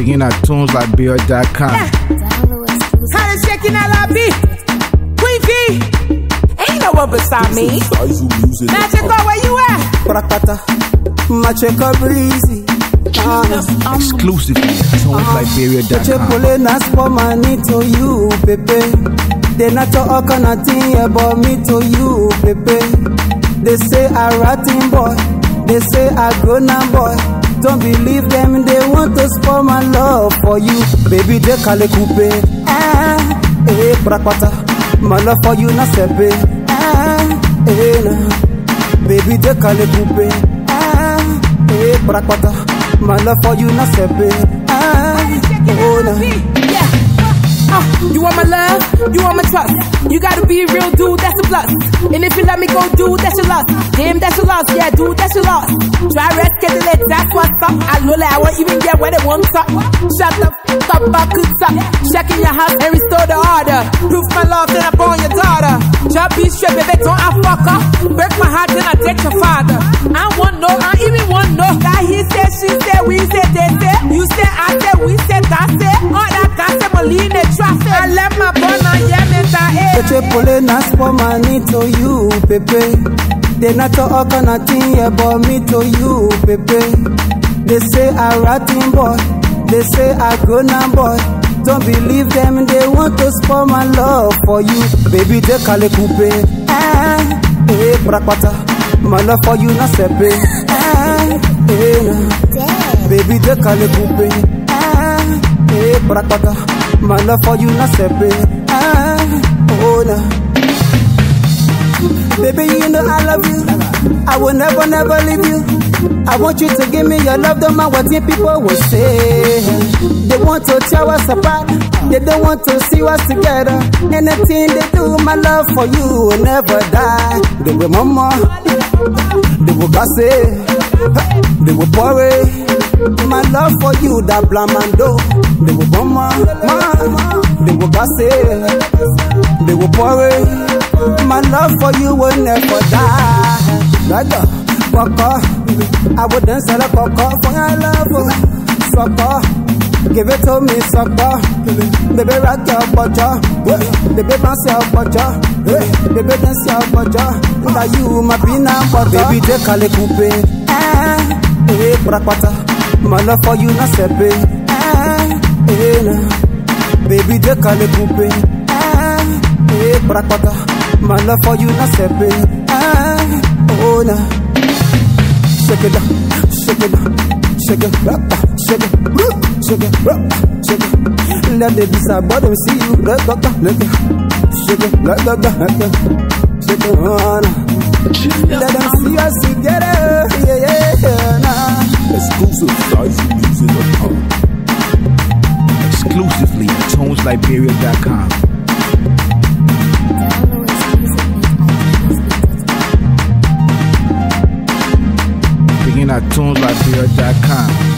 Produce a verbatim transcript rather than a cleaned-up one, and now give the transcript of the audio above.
Begin at tunes liberia dot com. How to shaking that lobby? Queen V, ain't no one beside me. Magic, where you at? Prakata, Macheka breezy. Exclusively at tunes liberia dot com. Pulling us for money to you, Pepe. They not talk on nothing about me to you, Pepe. They say I ratting boy, they say I grown up boy. Don't believe them, they want to spoil my love for you. Baby, they call it coupe. Ah, eh, Prakata. My love for you, not sepe. Ah, eh, nah. Baby, they call it coupe. Ah, eh, Prakata. My love for you, not sepe. Ah, oh, nah. Uh, you want my love, you want my trust. You gotta be a real dude, that's a plus. And if you let me go, dude, that's your loss. Damn, that's your loss, yeah, dude, that's your loss. Try rest, get the leg, that's what's up. I know that I won't even get where they want up. Shut the fuck up, I could stop. Checking your house and restore the order. Proof my love, then I born your daughter. Try be straight, baby, don't I fuck up. Break my heart, then I take your father. I want no, I even want no. That he said, she said, we said, they said. You said, I said, we said, I said. All that guy said, Molina, I left my partner, yeah, me that Pepe pulling us for money to you, Pepe. They not talk on nothing about me to you, Pepe. They say I ratting boy, they say I grown up boy. Don't believe them, they want to spoil my love for you. Baby, they call it coupe. Ah, eh, Prakata. My love for you not sepe. Ah, eh, nah. Baby, they call it coupe. Ah, eh, Prakata. My love for you not separate. Ah, oh nah. Baby, you know I love you. I will never, never leave you. I want you to give me your love, don't mind what the people will say. They want to tear us apart. They don't want to see us together. Anything they do, my love for you will never die. They will mama, they will gossip, they will worry. My love for you, that blamando. They will mama, they will gossip, they will worry. My love for you will never die. Gaga, Coco, I would dance a coco for your love. Sucker, give it to me, sucker. Baby, rock your butter. Baby, bounce your butter. Baby, dance your butter. Now you my peanut butter. Baby, they call it coupe. Ah, eh, Prakata. My love for you not sepe. Ah, eh, nah. Baby, they call it coupe. Ah, eh, Prakata. My love for you not sepe. Ah, oh nah. Shake it up, shake it up, shake it up, shake it up, shake it up, shake it. Let the decide, but them see you. Let go, let go, shake it, let go, let go, shake it on. Let them see us together, yeah, yeah, yeah, nah. Exclusive size music dot com. Exclusively at tunes liberia dot com. Begin at tunes liberia dot com.